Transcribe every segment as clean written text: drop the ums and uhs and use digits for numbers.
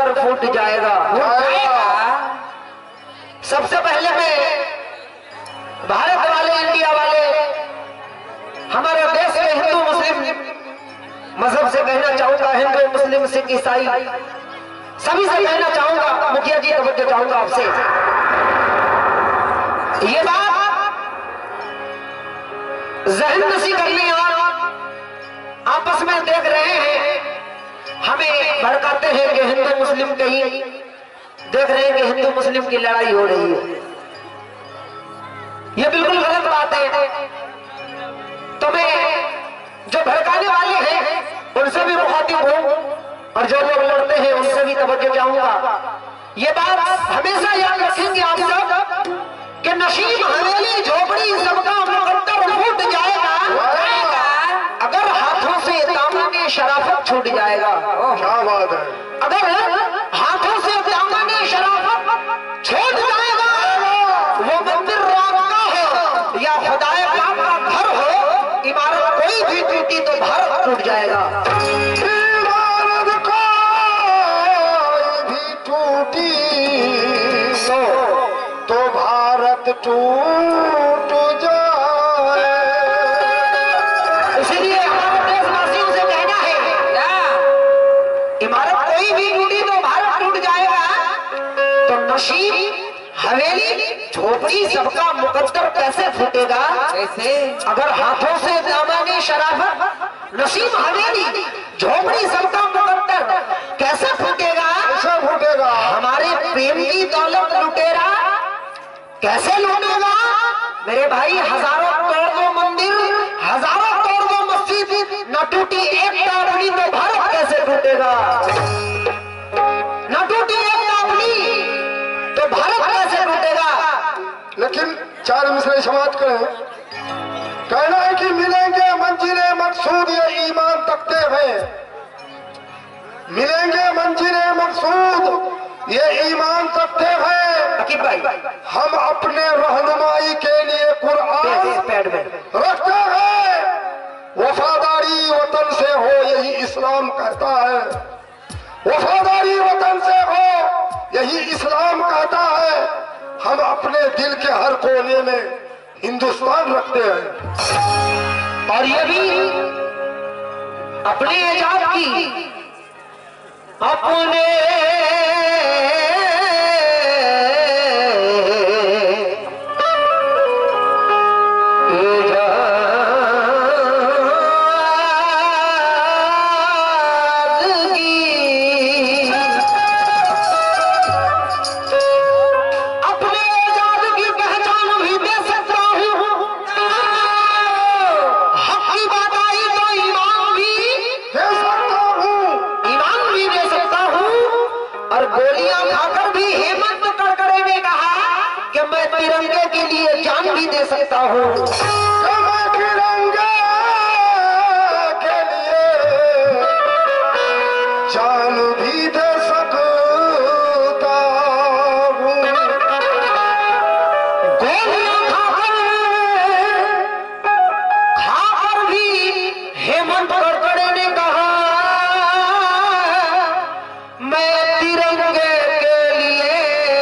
मुकद्दर फूट जाएगा। सबसे पहले मैं भारत वाले, इंडिया वाले, हमारे देश के हिंदू मुस्लिम मजहब से कहना चाहूंगा, हिंदू मुस्लिम सिख ईसाई सभी से कहना चाहूंगा, मुखिया जी तवज्जो चाहूंगा आपसे। ये बात जहन नशी कर ली, आपस में देख रहे हैं, हमें भड़काते हैं कि हिंदू मुस्लिम कहीं देख रहे हैं कि हिंदू मुस्लिम की लड़ाई हो रही है। ये बिल्कुल गलत बात है। तो मैं जो भड़काने वाले हैं उनसे भी मुखातिब हूं और जो लोग लड़ते हैं उनसे भी तवज्जो चाहूंगा। ये बात हमेशा याद रखेंगे आप सब कि नशीब हवेली झोपड़ी सबका मुकद्दर फूट जाएगा अगर हाथों से दामन शराफत छूट जाएगा। क्या बात है। अगर हाथों से दामन शराफत छूट जाएगा, वो मंदिर राम का हो या खुदाए पाक का घर हो, इमारत कोई भी टूटी तो भारत टूट जाएगा। इमारत कोई भी टूटी तो भारत टूट जाए। इसलिए हमारे देशवासियों से कहना है, इमारत कोई भी टूटी तो भारत टूट जाएगा। तो नशीब हवेली झोपड़ी सबका मुकद्दर कैसे फूटेगा? कैसे? अगर हाथों से दामन शराफत, नशीब हवेली झोपड़ी सबका मुकद्दर कैसे फूटेगा? कैसे फूटेगा? हमारे प्रेम की दौलत लुटेरा कैसे लूटेगा? मेरे भाई हजारों तोड़ दो मंदिर, हजारों तोड़ दो मस्जिद, न टूटी एक टावड़ी तो भारत कैसे टूटेगा? न टूटी एक टावड़ी तो भारत कैसे टूटेगा? लेकिन चार मिसरे समाप्त करें। कहना है कि मिलेंगे मंजिले मकसूद ये ईमान तकते हैं, मिलेंगे मंजिले मकसूद ये ईमान तकते हैं। अकीब भाई, हम अपने रहनुमाई के लिए कुरान रखते हैं, वफादारी वतन से हो यही इस्लाम कहता है, वफादारी वतन से हो यही इस्लाम कहता है। हम अपने दिल के हर कोने में हिंदुस्तान रखते हैं और ये भी अपने इजाद की, अपने तिरंगे के लिए जान भी दे सकता हूँ। मैं तिरंगे के लिए जान भी दे सकता हूँ। गोलियां खाकर भी हेमंत करकरे ने कहा, मैं तिरंगे के लिए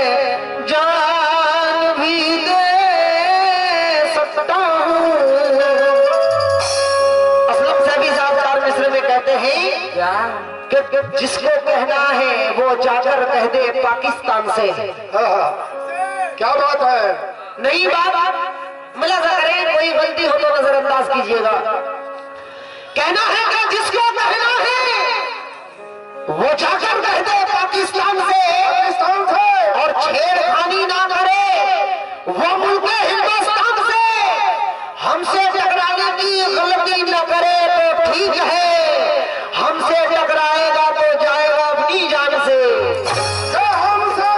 जिसको कहना है वो जाकर कह दे पाकिस्तान से। क्या बात है। नहीं बात मुलाजा करें, कोई गलती हो तो नजरअंदाज कीजिएगा। कहना है कि जिसको कहना है वो जाकर कह दे पाकिस्तान से और छेड़खानी ना करे वो मुल्क हिंदुस्तान से। हमसे टकराने की गलती न करे तो ठीक है, हमसे टकराएगा तो जाएगा अपनी जान से। हमसे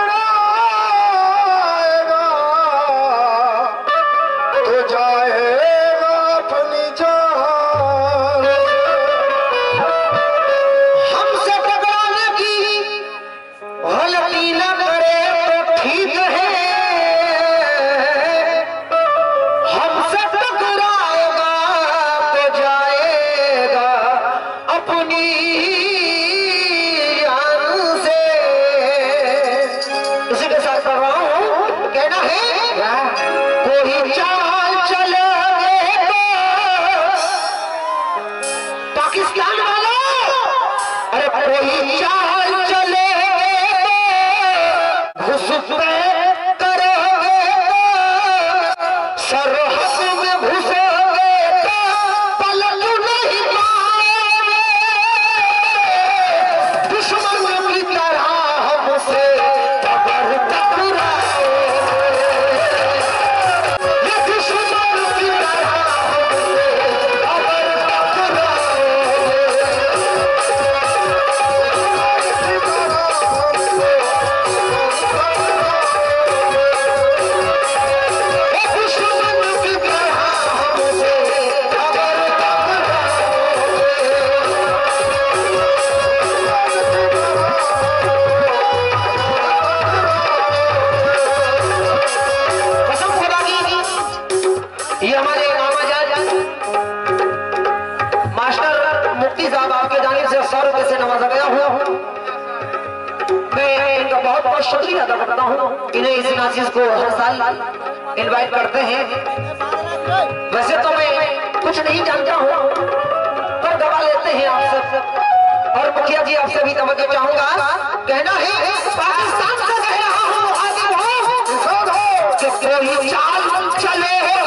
टकराएगा तो जाएगा अपनी जान। हमसे टकराने की बहुत बहुत शुक्रिया अदा करता हूँ। इन्हें इस नाचिस को हर साल इनवाइट करते हैं। वैसे तो मैं कुछ नहीं जानता हूँ, पर दबा लेते हैं आप सब। और मुखिया जी आपसे भी तवज्जो चाहूंगा, कहना है पाकिस्तान से कह रहा हूँ, हाजिर हो कि कोई चाल चले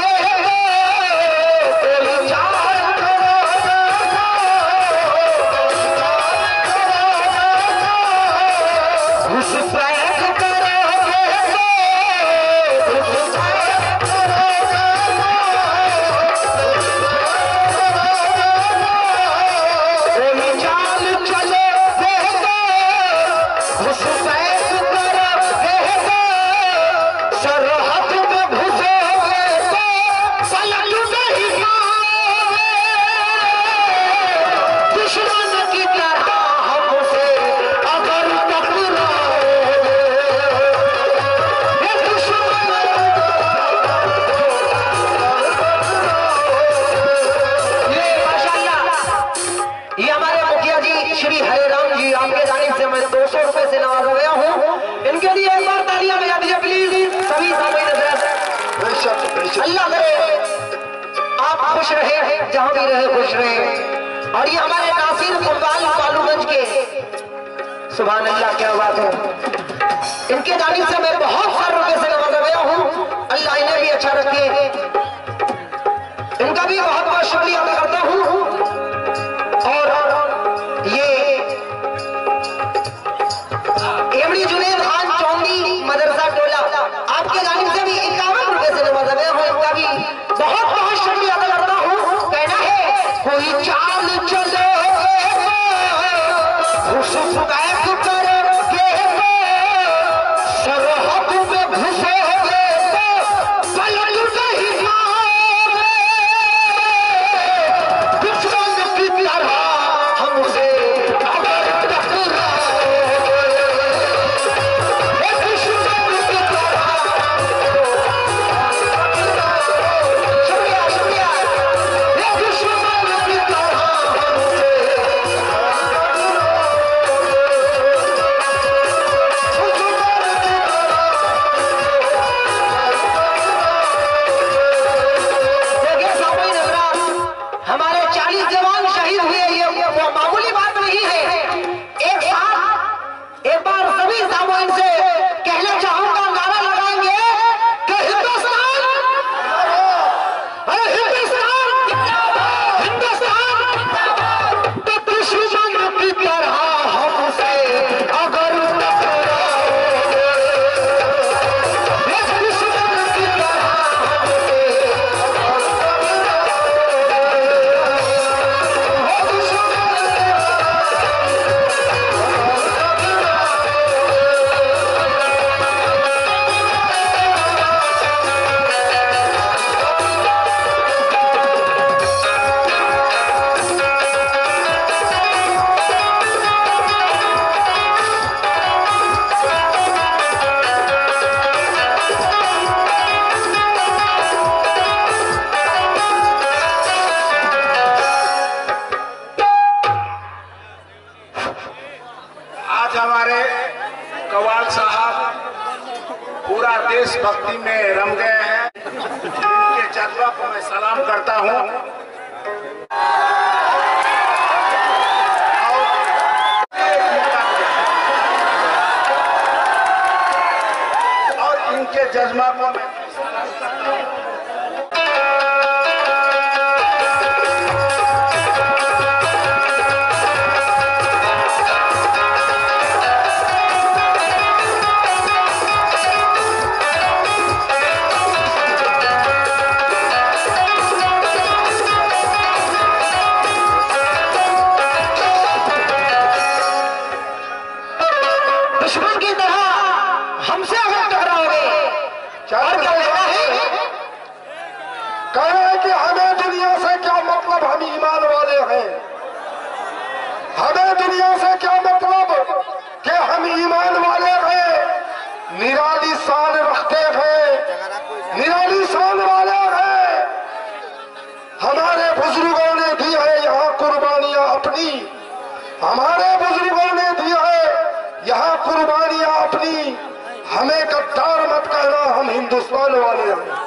अल्लाह करे आप खुश रहे, जहां भी रहे खुश रहे। और ये हमारे नासिर फुटबॉल बालूगंज के, सुभान अल्लाह, क्या बात है। इनके जानिब से मैं बहुत सारे रुपए से नवाजा गया हूँ। अल्लाह इन्हें भी अच्छा रखे, इनका भी बहुत बहुत शुक्रिया अदा करता हूँ। और ये एमडी जुनेद खान चौंदी मदरसा टोला, आपके जानिब से भी 51 रुपए से नवाजा गया हूँ। इनका भी बहुत बहुत शुक्रिया अदा करता हूँ। कहना है कोई चाल चले सरहद में घुसे पलट नहीं दुश्मन की तरह हमसे अगर टकराओ, दुश्मन की तरह। शुक्रिया शुक्रिया, दुश्मन की तरह हमसे हमारे 40 जवान शहीद हुए, ये मामूली बात नहीं है। एक साथ एक बार सभी सामान से कहना चाहूंगा, नारा लगाएंगे कि हिंदुस्तान, अरे हिंदुस्तान, हिंदुस्तान तो दुश्मन की तरह हमसे अगर टकराओगे, दुश्मन की तरह हमसे हमारे कवाल साहब पूरा देशभक्ति में रम गए हैं। उनके जज्बा को मैं सलाम करता हूं। और इनके जज्बा को मैं सलाम करता हूं। दुश्मन की तरह हमसे अगर टकराओगे, और क्या कहना है? कहे कि हमें दुनिया से क्या मतलब, हम ईमान वाले हैं। हमें दुनिया से क्या मतलब कि हम ईमान वाले हैं, निराली शान रखते हैं, निराली शान वाले हैं। हमारे बुजुर्गों ने दी है यहाँ कुर्बानियां अपनी, हमारे बुजुर्गों ने दी है यहाँ कुर्बानियां अपनी। आदमी हमें गद्दार मत कहना, हम हिंदुस्तान वाले हैं।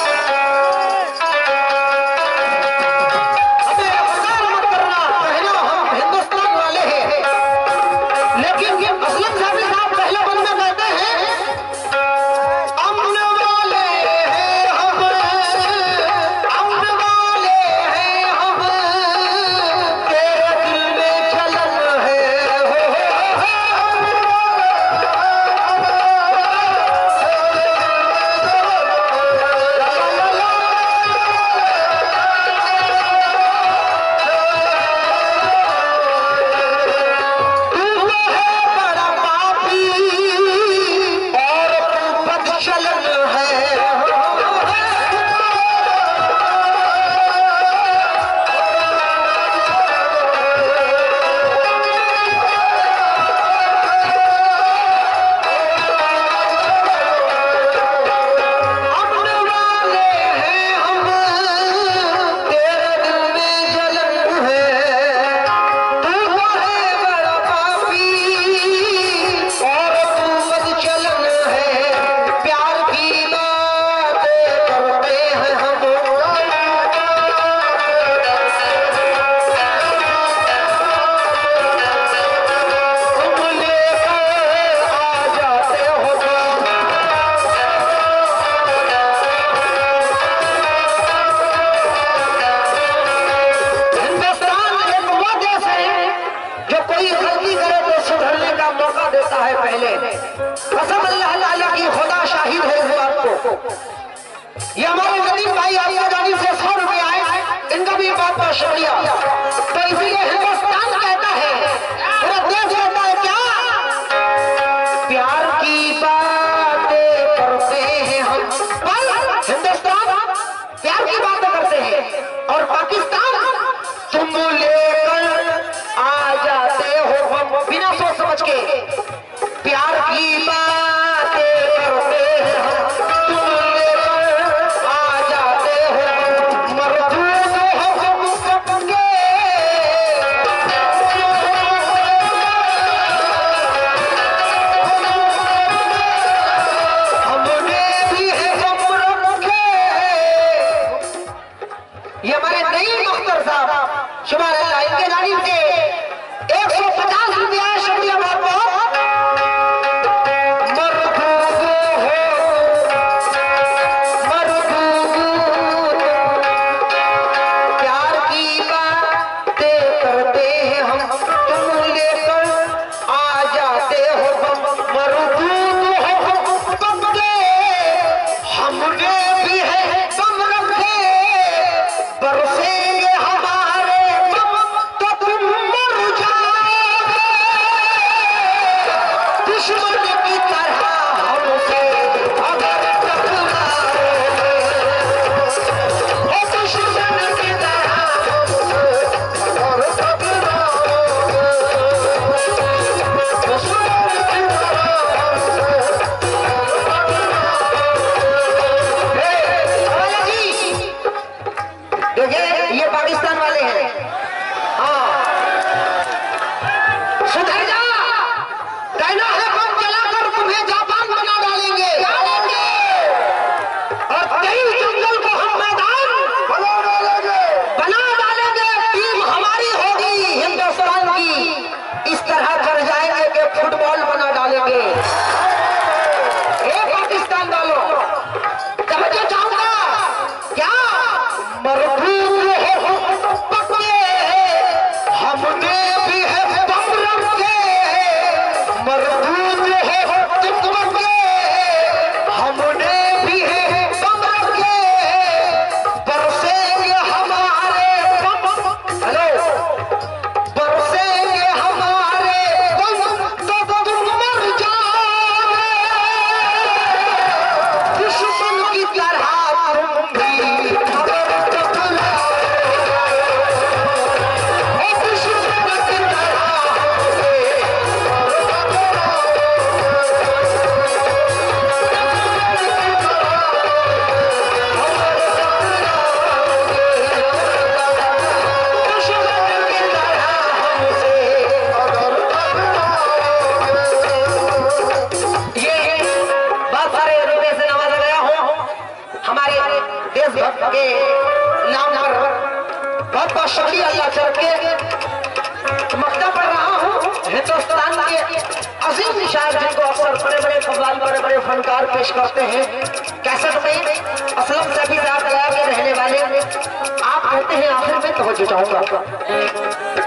ये हमारे नदीम भाई आपका जानी से 100 रुपए आए, इनका भी बहुत बहुत शुक्रिया। तो इसीलिए हिंदुस्तान कहता है, पूरा देश कहता है क्या, प्यार की बातें करते हैं हम, हिंदुस्तान प्यार की बातें करते हैं और पाकिस्तान तुम लेकर आ जाते हो हम बिना सोच समझ के। प्यार की बातें करते हैं हम, शुभान अल्लाह, इनके जानिब से 150 रुपया शुक्रिया बहुत बहुत। प्यार की बातें करते हैं हम, तुम लेकर आ जाते हो मरदूद हो बंदे, हमने भी है बम रखे बरसेंगे हमारे तो तुम मर जाओगे, दुश्मन की तरह हमसे अगर टकराओगे, दुश्मन की तरह अगर टकराओगे, दुश्मन की तरह देखिए ये पाकिस्तान वाले हैं। हाँ सुधर जा, कहना है बम जलाकर तुम्हें जापान बना डालेंगे और कई जंगल को हम मैदान बना डालेंगे। टीम हमारी होगी हिंदुस्तान की, इस तरह कर जाएंगे कि फुटबॉल बना डालेंगे। पाकिस्तान वालों समझना चाहूंगा क्या, मरदूद हो पक्के, हमने भी है बम रखे, मरदूद हो पक्के, हमने भी है बम रखे, बरसेंगे हमारे बम, हेलो, बरसेंगे हमारे बम तो तुम शायर जिनको अक्सर बड़े बड़े कव्वाल बड़े बड़े फनकार पेश करते हैं कैसेट में, असलम सभी साहब गया के रहने वाले आप कहते हैं आखिर में तवज्जो चाहूंगा।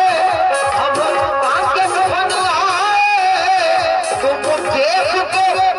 देख के